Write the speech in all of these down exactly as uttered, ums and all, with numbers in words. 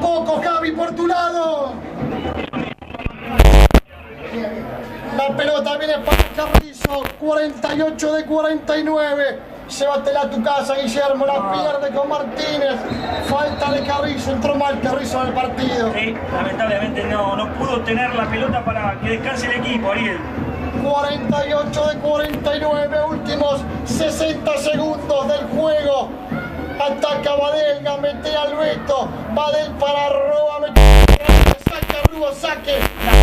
poco, Javi, por tu lado. La pelota viene para Carrizo, cuarenta y ocho de cuarenta y nueve. Llévatela a tu casa, Guillermo, la pierde con Martínez. Falta de Carrizo, entró mal Carrizo en el partido. Sí, lamentablemente no, no pudo tener la pelota para que descanse el equipo, Ariel. cuarenta y ocho de cuarenta y nueve, últimos sesenta segundos del juego. Ataca Badel, gametea al Beto. Badel para Roa, saca Rubo, saque.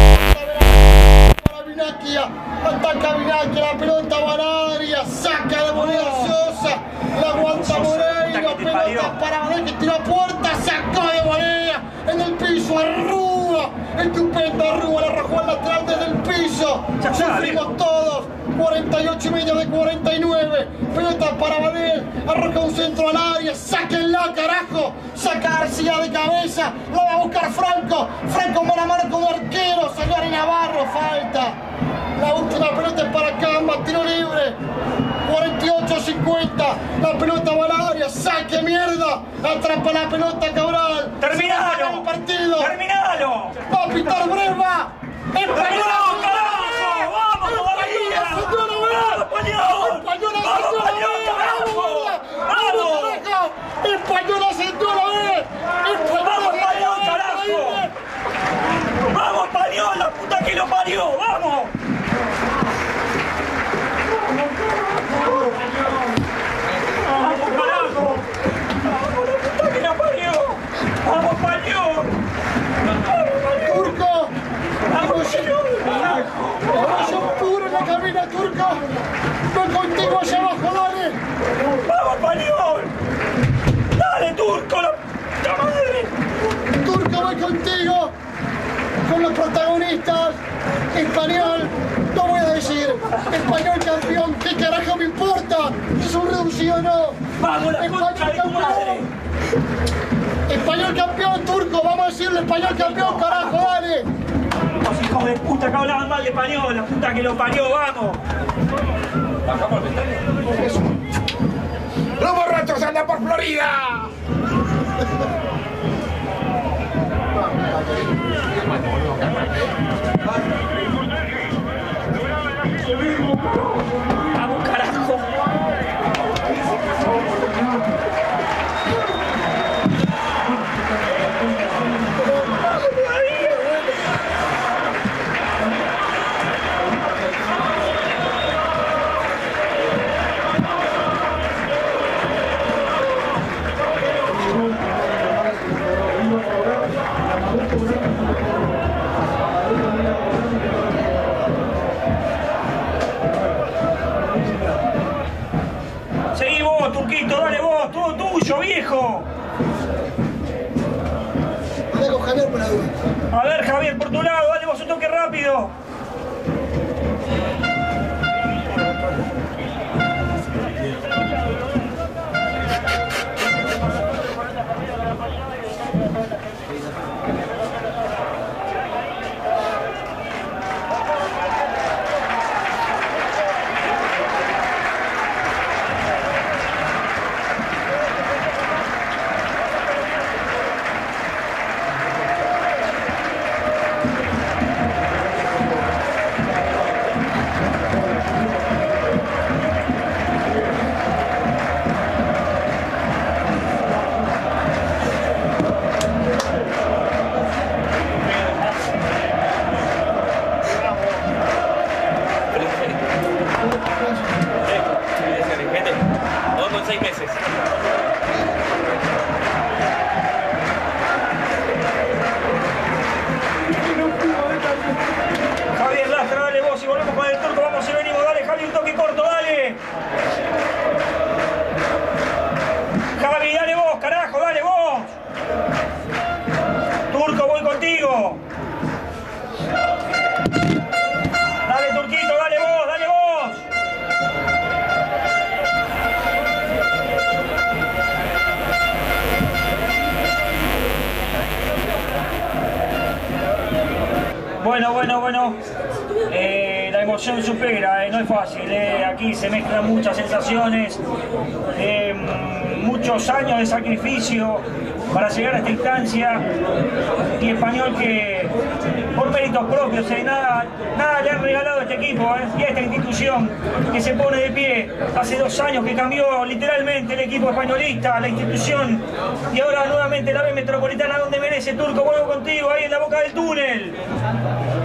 Para Vinaquia, ataca Vinaquia, la pelota va al área, saca de moneda Sosa, la aguanta Moreira, pelota para Badel que tira a puerta, sacó de moneda en el piso a Rúa, estupenda Rúa, la arrojó al lateral desde el piso, sufrimos todos. cuarenta y ocho y medio de cuarenta y nueve, pelota para Badel, arroja un centro al área, sáquenla carajo, saca García de cabeza, lo va a buscar Franco, Franco mano a mano con el arquero, salió Ari Navarro, falta, la última pelota es para Camba, tiro libre, cuarenta y ocho cincuenta, la pelota va al área, saque mierda, atrapa la pelota Cabral, terminalo, el partido, terminalo, va a pitar Breva, terminalo, carajo, vamos todavía, ¡Española, Española señora B! ¡Vamos, Español, carajo! ¡Vamos, Español, la puta que lo parió! ¡Vamos! ¡Vamos, carajo! ¡Vamos, la puta que lo parió! ¡Vamos, Español! ¡Turco! ¡Vamos, Español! ¡Emoción pura en la cabina, Turco! ¡Voy contigo allá abajo, dale! ¡Vamos, Español! ¡Dale, Turco, la puta madre! ¡Turco, voy contigo! Con los protagonistas, Español, no voy a decir, Español campeón, ¿qué carajo me importa? ¿Es un reducido o no? ¡Vamos, la Español concha de tu madre! Español campeón, Turco, vamos a decirle Español campeón, carajo, dale. Los hijos de puta que hablaban mal de Español, la puta que lo parió, vamos. Bajamos el ventario. ¡Los borrachos andan por Florida! Vamos, carajo. Seguí vos, Turquito, dale vos, todo tuyo, viejo. Dale con Javier por la duda. A ver, Javier, por tu lado, dale vos un toque rápido. seis meses. Javier Lastra, dale vos y volvemos con el Turco, vamos y venimos, dale Javi, un toque corto, dale. Javi, dale vos, carajo, dale vos. Turco, voy contigo. Dale Turquito, dale vos, dale vos. Bueno, bueno, bueno. Eh, la emoción supera, eh, no es fácil. Eh. Aquí se mezclan muchas sensaciones, eh, muchos años de sacrificio, para llegar a esta instancia, y Español que por méritos propios, eh, nada, nada le han regalado a este equipo eh, y a esta institución que se pone de pie hace dos años, que cambió literalmente el equipo españolista, la institución, y ahora nuevamente la B Metropolitana donde merece. Turco, vuelvo contigo, ahí en la boca del túnel.